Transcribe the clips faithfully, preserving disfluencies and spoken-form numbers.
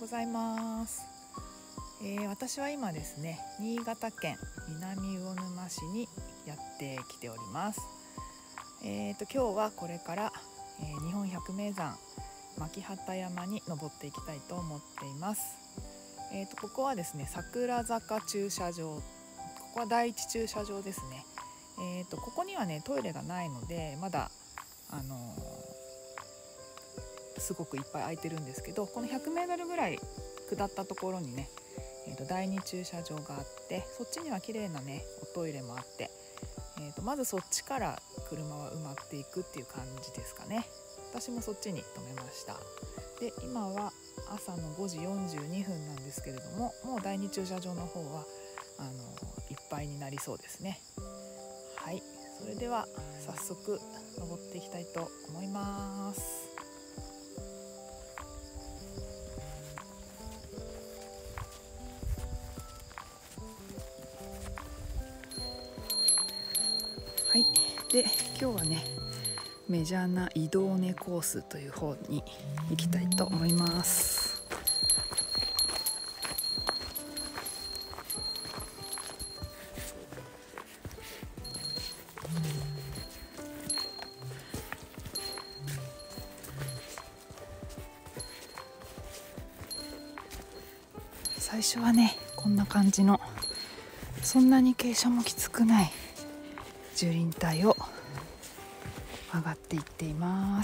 ざいます、えー、私は今ですね新潟県南魚沼市にやってきております。えーと今日はこれから、えー、日本百名山巻機山に登っていきたいと思っています。えーとここはですね桜坂駐車場、ここは第一駐車場ですね。えーとここにはねトイレがないのでまだあのー、すごくいっぱい空いてるんですけど、このひゃくメートルぐらい下ったところにね、えーと第二駐車場があって、そっちには綺麗なねおトイレもあって、えーとまずそっちから車は埋まっていくっていう感じですかね。私もそっちに止めました。で今は朝のごじよんじゅうにふんなんですけれども、もう第二駐車場の方はあのいっぱいになりそうですね。はい、それでは早速登っていきたいと思います。はい、で今日はねメジャーな移動根コースという方に行きたいと思います。最初はねこんな感じのそんなに傾斜もきつくない樹林帯を上がっていっています。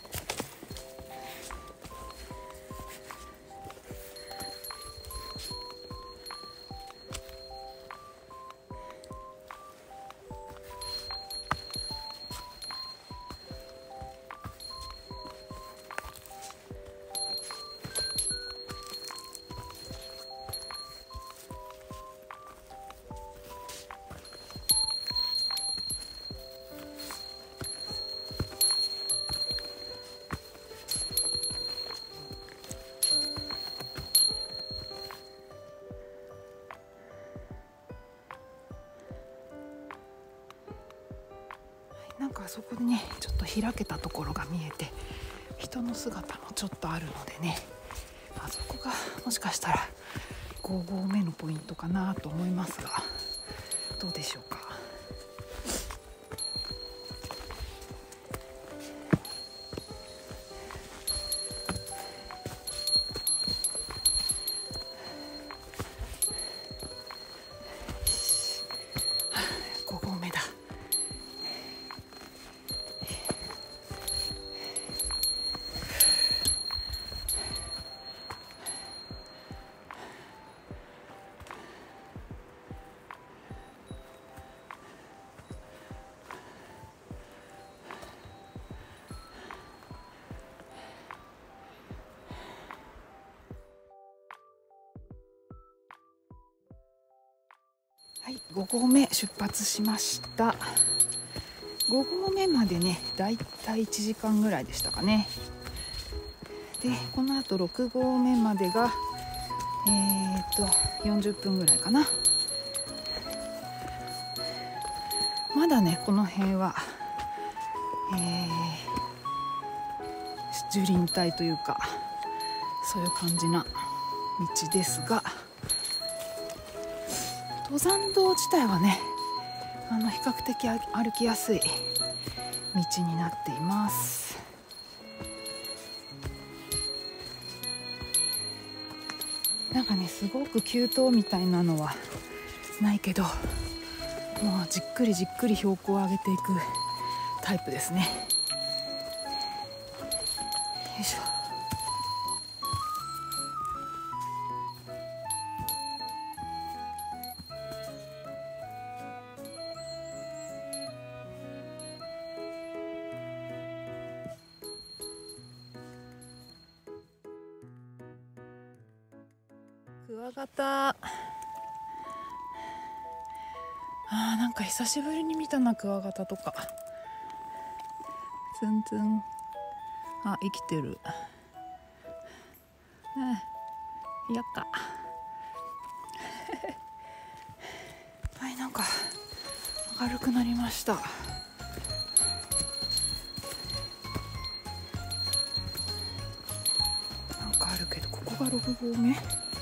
なんかあそこにねちょっと開けたところが見えて、人の姿もちょっとあるのでね、あそこがもしかしたらご合目のポイントかなと思いますが、どうでしょうか。ご合目だ。はい、ご合目出発しました。ご合目までねだいたいいちじかんぐらいでしたかね。でこのあとろく合目までがえー、っとよんじゅっぷんぐらいかな。まだねこの辺は、えー、樹林帯というかそういう感じな道ですが、登山道自体はねあの比較的歩きやすい道になっています。なんかねすごく急登みたいなのはないけど、もうじっくりじっくり標高を上げていくタイプですね。よいしょ。クワガタ、あーなんか久しぶりに見たなクワガタとか。ツンツン、あ生きてる。うん、やっかはい、なんか明るくなりました。なんかあるけどここがろく合目。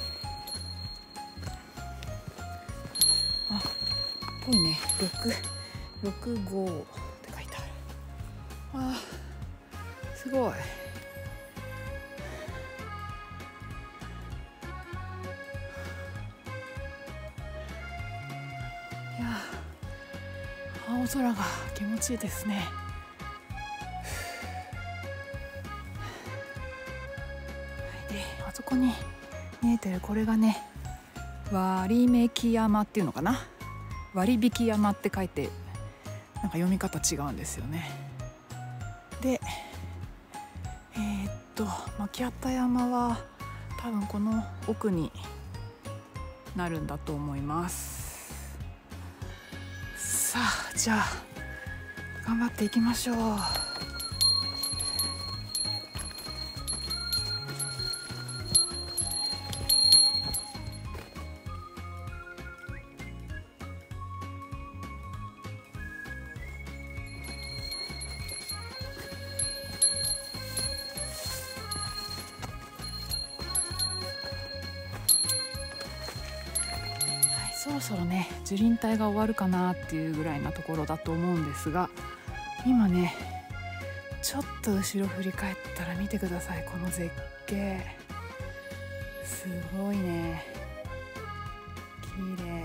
あ、っぽいね。ろく、ろく号って書いてある。あー、すごい。いや、青空が気持ちいいですね。で、あそこに見えてるこれがね、割引山っていうのかな。割引山って書いて、なんか読み方違うんですよね。で、えー、っと巻畑山は多分この奥になるんだと思います。さあ、じゃあ頑張っていきましょう。そろそろね、樹林帯が終わるかなっていうぐらいなところだと思うんですが、今ねちょっと後ろ振り返ったら見てください、この絶景。すごいね、綺麗。い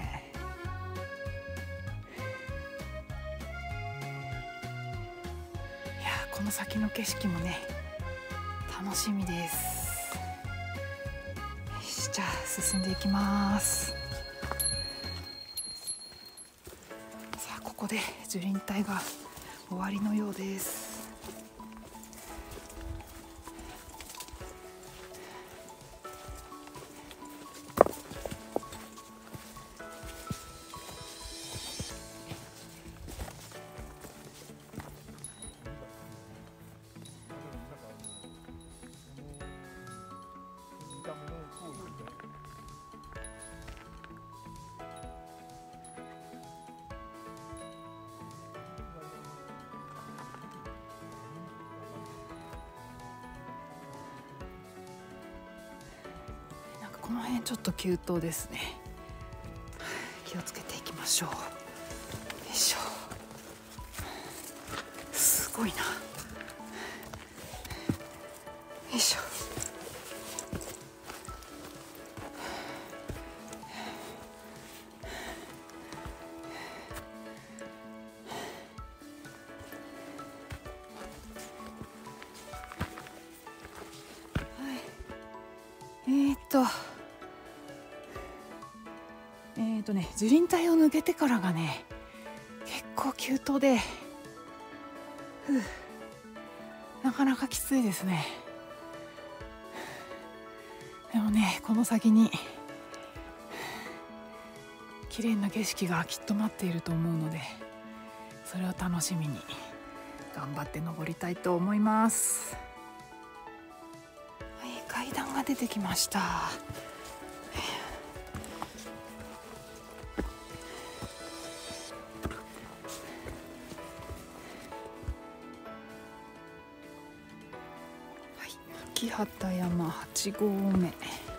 や、この先の景色もね楽しみです。よし、じゃあ進んでいきます。ここで樹林帯が終わりのようです。この辺ちょっと急登ですね。気をつけていきましょう。よいしょ。すごいな。よいしょ。はい。えーっと。えーとね、樹林帯を抜けてからがね結構急登で、ふう、なかなかきついですね。でもね、この先に綺麗な景色がきっと待っていると思うので、それを楽しみに頑張って登りたいと思います。はい、階段が出てきました。巻畑山はち合目。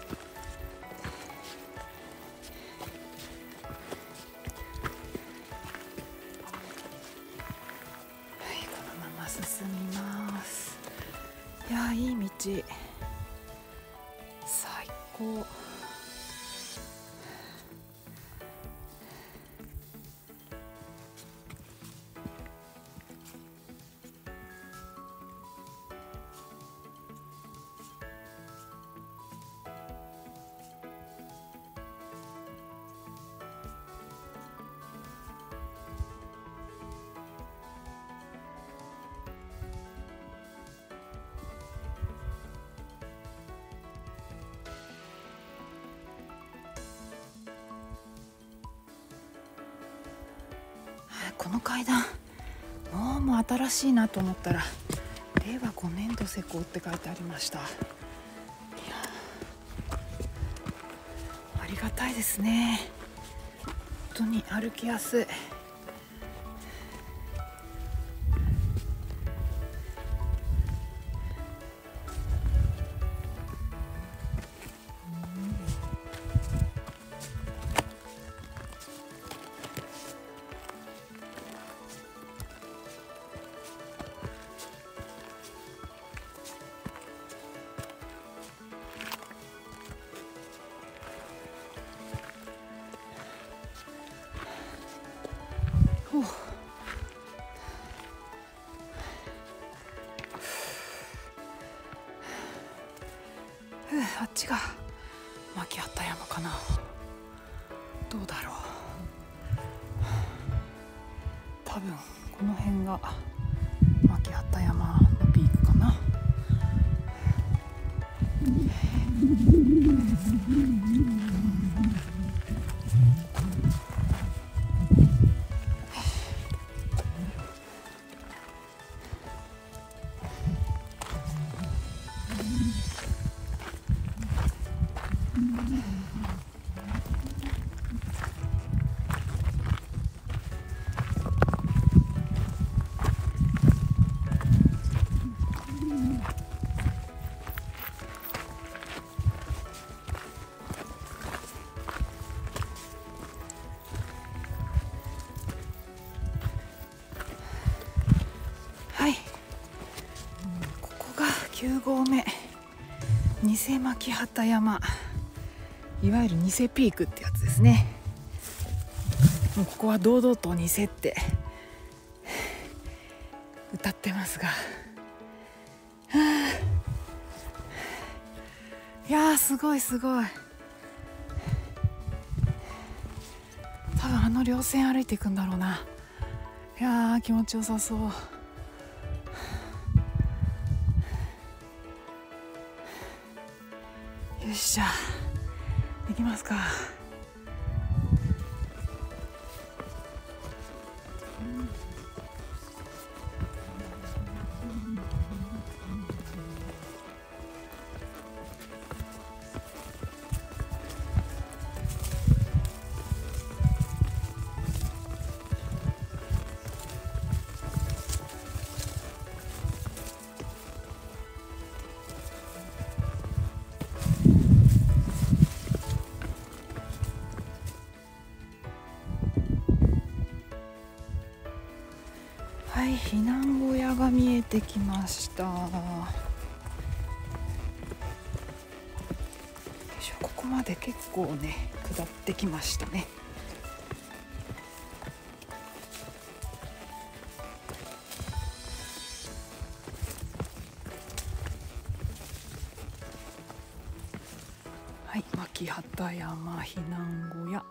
進みます。いや、いい道、最高。この階段どうも新しいなと思ったられいわごねんど施工って書いてありました。いや、ありがたいですね。本当に歩きやすい。 ちが牧畑山かな。どうだろう。多分この辺が牧畑山のピークかな。はい、ここがきゅうごうめ、偽牧畑山、いわゆる偽ピークってやつですね。もうここは堂々と偽って歌ってますが、はあ、いやーすごいすごい。多分あの稜線歩いていくんだろうな。いやー気持ちよさそう。よっしゃ、行きますか。はい、避難小屋が見えてきました。よいしょ、ここまで結構ね下ってきましたね。はい、牧畑山避難小屋。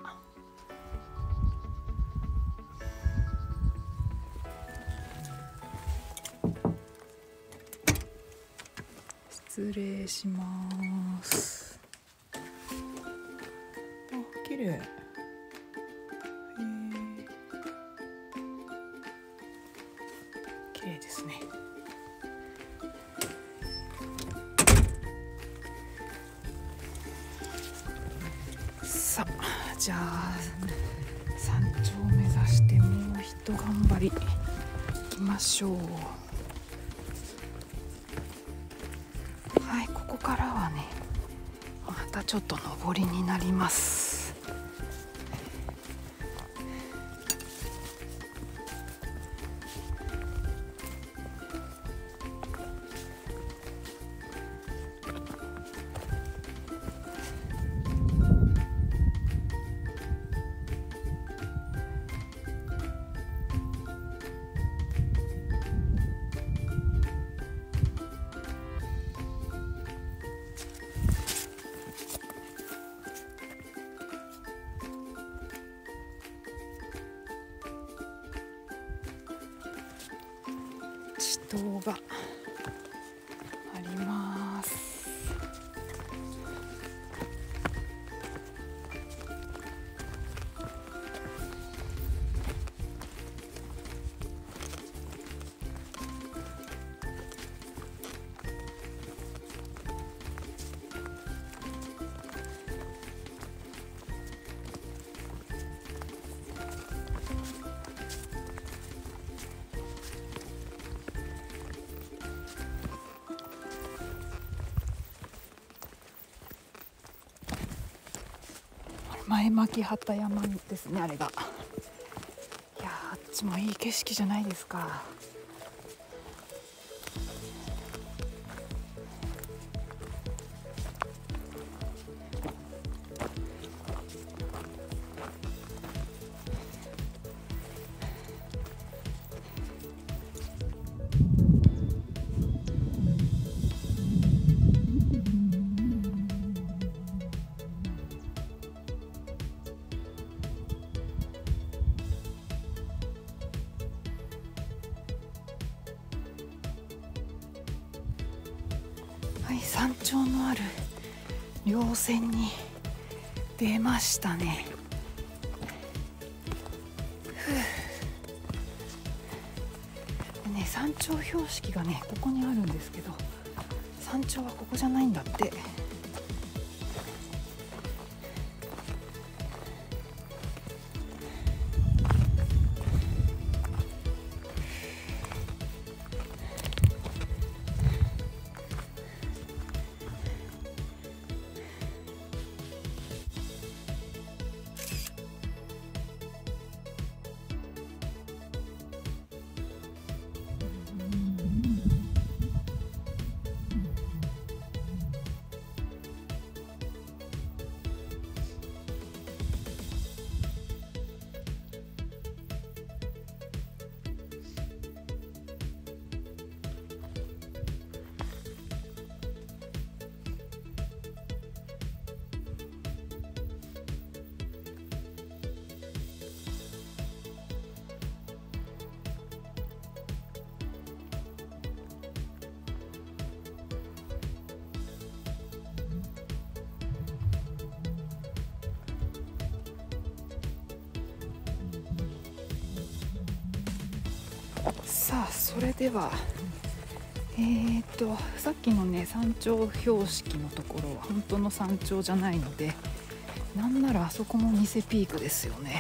失礼します。あ、綺麗。綺麗ですね。さあ、じゃあ山頂を目指してもうひと頑張りいきましょう。はい、ここからはねまたちょっと上りになります。地頭があります。前牧畑山ですね、あれが。いやー、あっちもいい景色じゃないですか。 い、山頂のある稜線に出ましたね。でね、山頂標識がねここにあるんですけど、山頂はここじゃないんだって。さあ、それではえー、っとさっきのね山頂標識のところは本当の山頂じゃないので、なんならあそこも偽ピークですよね。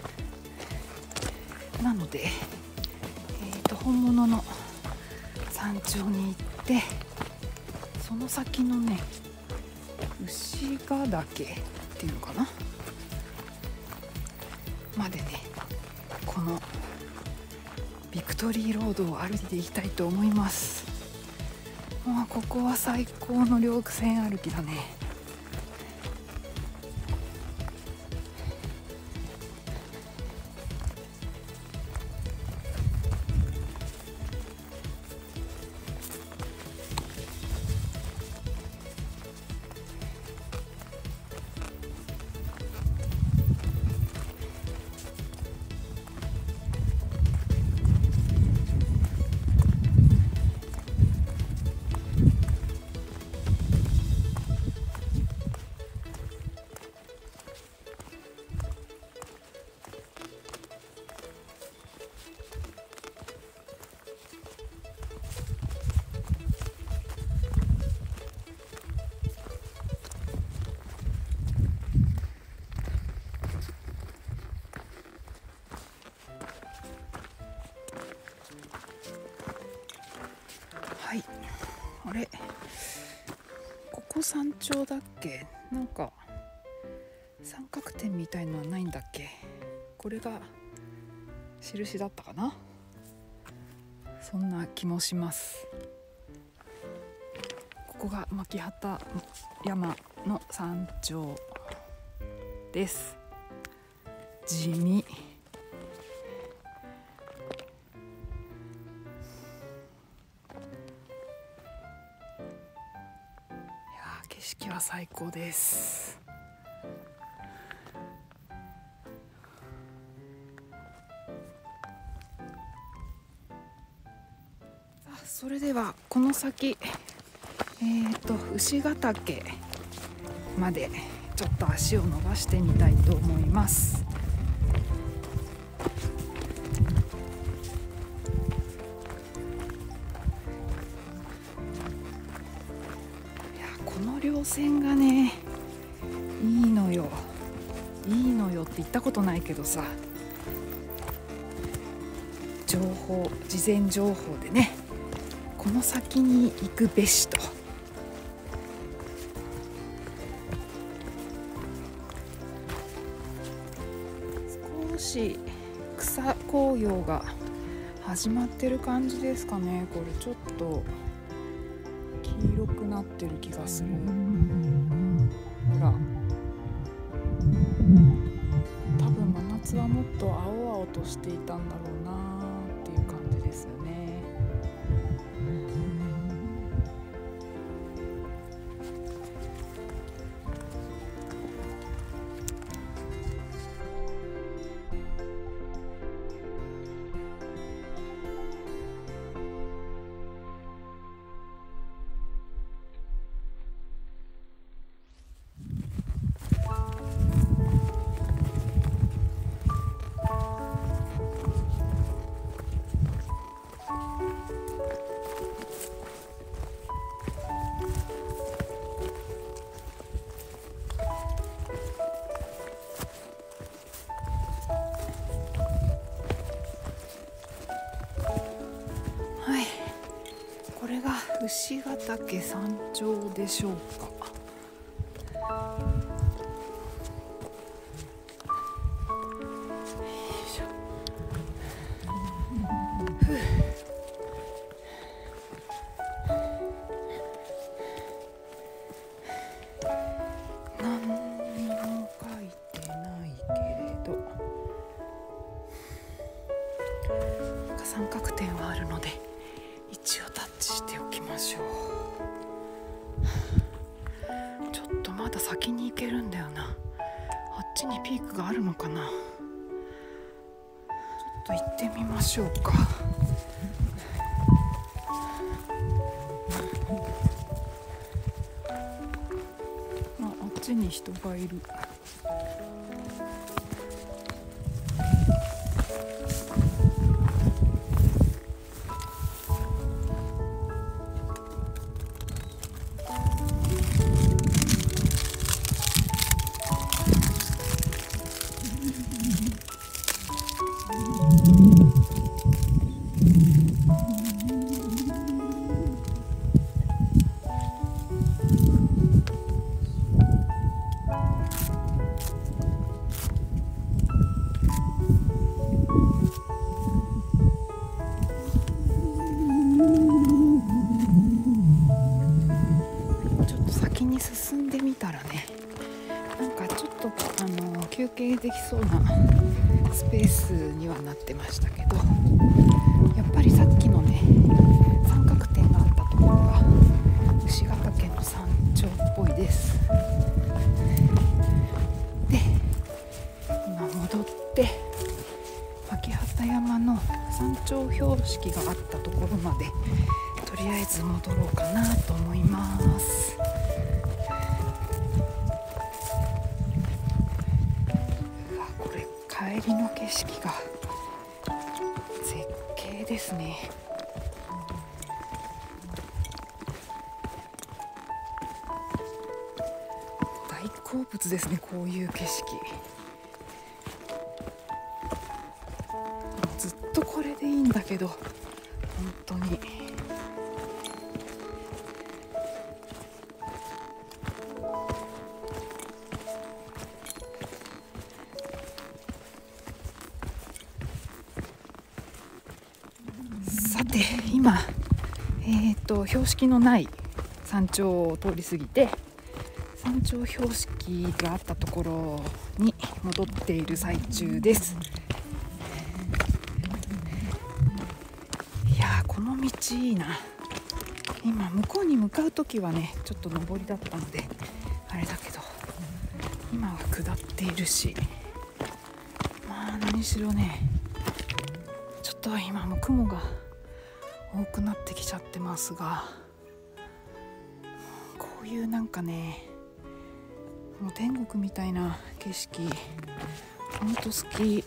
なので、えー、っと本物の山頂に行って、その先のね牛ヶ岳っていうのかなまでね、このビクトリーロードを歩いていきたいと思います。もうここは最高の稜線歩きだね。はい、あれ、ここ山頂だっけ？なんか三角点みたいのはないんだっけ？これが印だったかな？そんな気もします。ここが巻畑山の山頂です。地味。景色は最高です。それではこの先、えーと牛ヶ岳までちょっと足を伸ばしてみたいと思います。この稜線がねいいのよいいのよって言ったことないけどさ、情報事前情報でね、この先に行くべしと。少し草紅葉が始まってる感じですかね。これちょっと黄色くなってる気がする。ほら、多分真夏はもっと青々としていたんだろうなっていう感じですよね。 櫛ヶ岳山頂でしょうか。何にも書いてないけれど、なんか三角点はあるので一応タッチしておきましょう。ちょっとまだ先に行けるんだよな。あっちにピークがあるのかな。ちょっと行ってみましょうか。あ、あっちに人がいる。進んでみたらね、なんかちょっとあの休憩できそうなスペースにはなってましたけど、やっぱりさっきのね三角点があったところが櫛ヶ岳の山頂っぽいです。で、今戻って巻畑山の山頂標識があったところまでとりあえず戻ろうかなと思います。帰りの景色が絶景ですね。大好物ですね、こういう景色。ずっとこれでいいんだけど、本当にさて今、えー、と標識のない山頂を通り過ぎて、山頂標識があったところに戻っている最中です。いやー、この道いいな。今向こうに向かう時はねちょっと上りだったのであれだけど、今は下っているし、まあ何しろね、ちょっと今も雲が多くなってきちゃってますが、こういうなんかね、もう天国みたいな景色ほんと好き。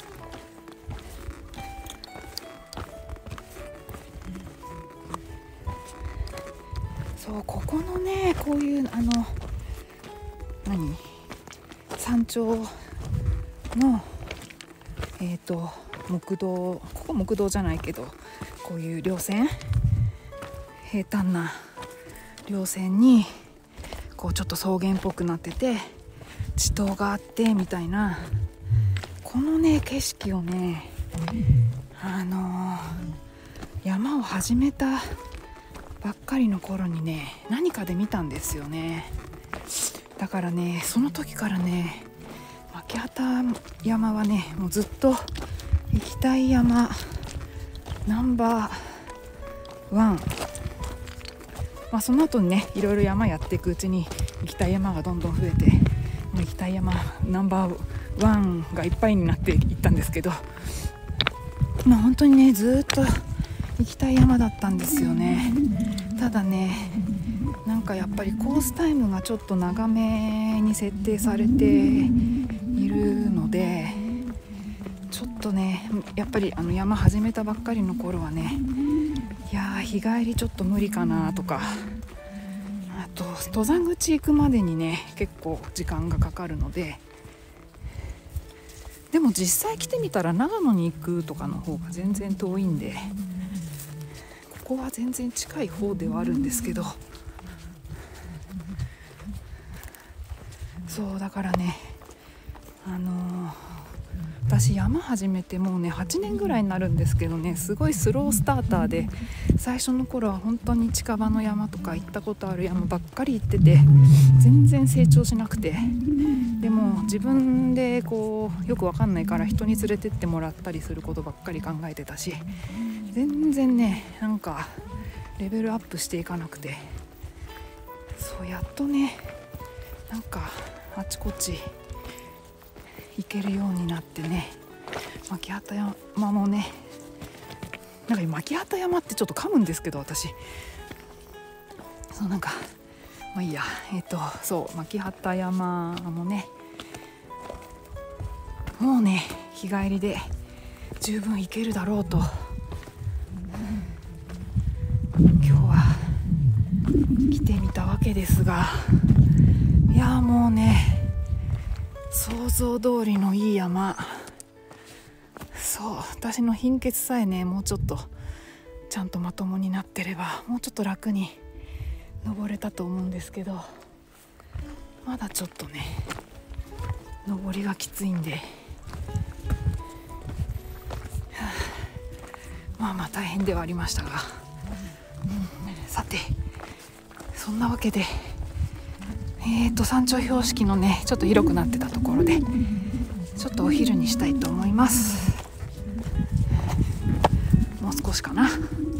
そう、ここのねこういうあの何山頂のえっと木道、ここ木道じゃないけど、こういう稜線、平坦な稜線にこうちょっと草原っぽくなってて地頭があってみたいな、このね景色をね、あのー、山を始めたばっかりの頃にね何かで見たんですよね。だからねその時からね巻畑山はねもうずっと行きたい山ナンバーワン、まあ、その後にねいろいろ山やっていくうちに行きたい山がどんどん増えて、もう行きたい山ナンバーワンがいっぱいになっていったんですけど、まあ本当にねずっと行きたい山だったんですよね。ただねなんかやっぱりコースタイムがちょっと長めに設定されているので、ちょっとねやっぱりあの山始めたばっかりの頃はね、いやー日帰りちょっと無理かなとか、あと登山口行くまでにね結構時間がかかるので、でも実際来てみたら長野に行くとかの方が全然遠いんで、ここは全然近い方ではあるんですけど、そうだからね、あのー、私山始めてもうねはちねんぐらいになるんですけどね、すごいスロースターターで、最初の頃は本当に近場の山とか行ったことある山ばっかり行ってて、全然成長しなくて、でも自分でこうよくわかんないから人に連れてってもらったりすることばっかり考えてたし、全然ねなんかレベルアップしていかなくて、そうやっとねなんかあちこち行けるようになってね、巻畑山もね、なんか巻畑山ってちょっと噛むんですけど私、そうなんかまあいいや、えっとそう巻畑山もね、もうね日帰りで十分行けるだろうと、今日は来てみたわけですが、いやもうね想像通りのいい山、そう私の貧血さえねもうちょっとちゃんとまともになってればもうちょっと楽に登れたと思うんですけど、まだちょっとね登りがきついんで、はあ、まあまあ大変ではありましたが、うん、さてそんなわけでえーと山頂標識のねちょっと広くなってたところでちょっとお昼にしたいと思います。もう少しかな。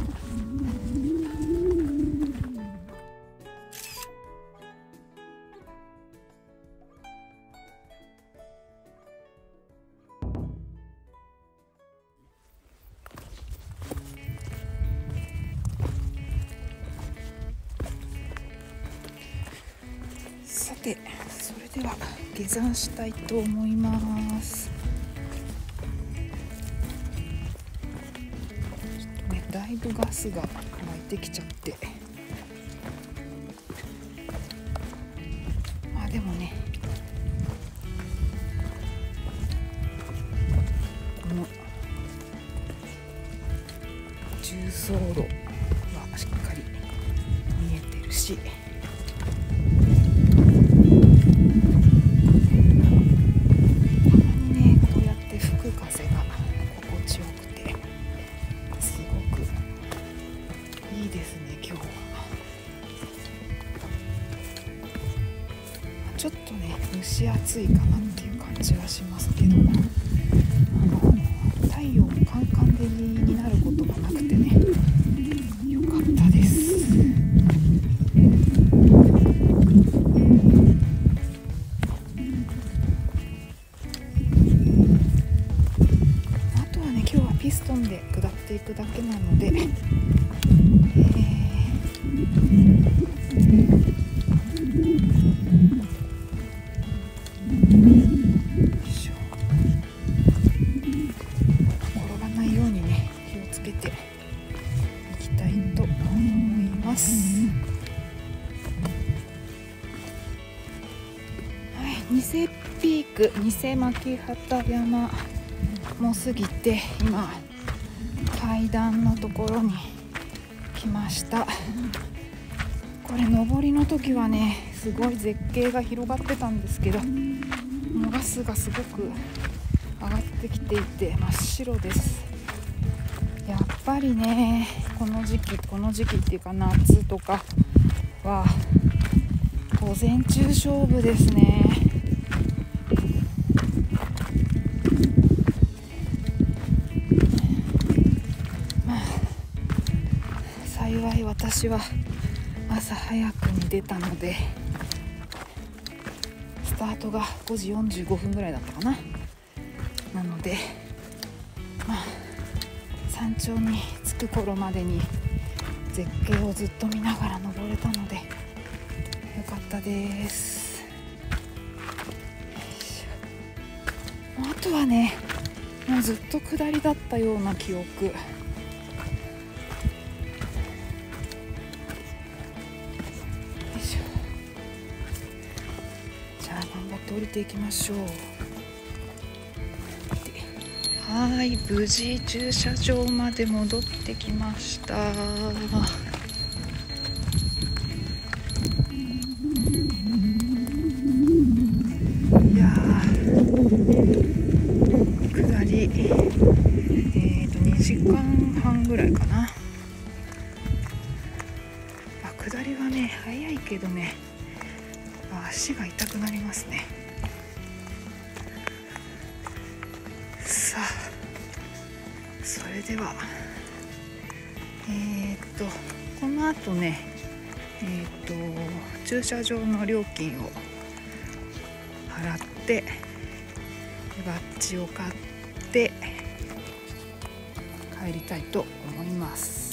さてそれでは下山したいと思います。ちょっとねだいぶガスが湧いてきちゃって、まあでもねこの重走路はしっかり見えてるし、ちょっとね蒸し暑いかなっていう感じはしますけど、あの太陽もカンカン照りになることがなくてねよかったです。あとはね今日はピストンで下っていくだけなので、えーニセピーク、ニセ巻畑山も過ぎて今階段のところに来ました。これ上りの時はねすごい絶景が広がってたんですけど、もうガスがすごく上がってきていて真っ白です。やっぱりねこの時期この時期っていうか夏とかは午前中勝負ですね。まあ幸い私は朝早くに出たのでスタートがごじよんじゅうごふんぐらいだったかな。なのでまあ山頂に着く頃までに絶景をずっと見ながら登れたのでよかったです。あとはねもうずっと下りだったような記憶。よいしょ。じゃあ頑張って降りていきましょう。 はい、無事駐車場まで戻ってきました。いやー、下りえーとにじかんはんぐらいかな。あ、下りはね早いけどね、足が痛くなりますね。さあ、それではえー、っとこの後ねえー、っと駐車場の料金を払ってバッジを買って帰りたいと思います。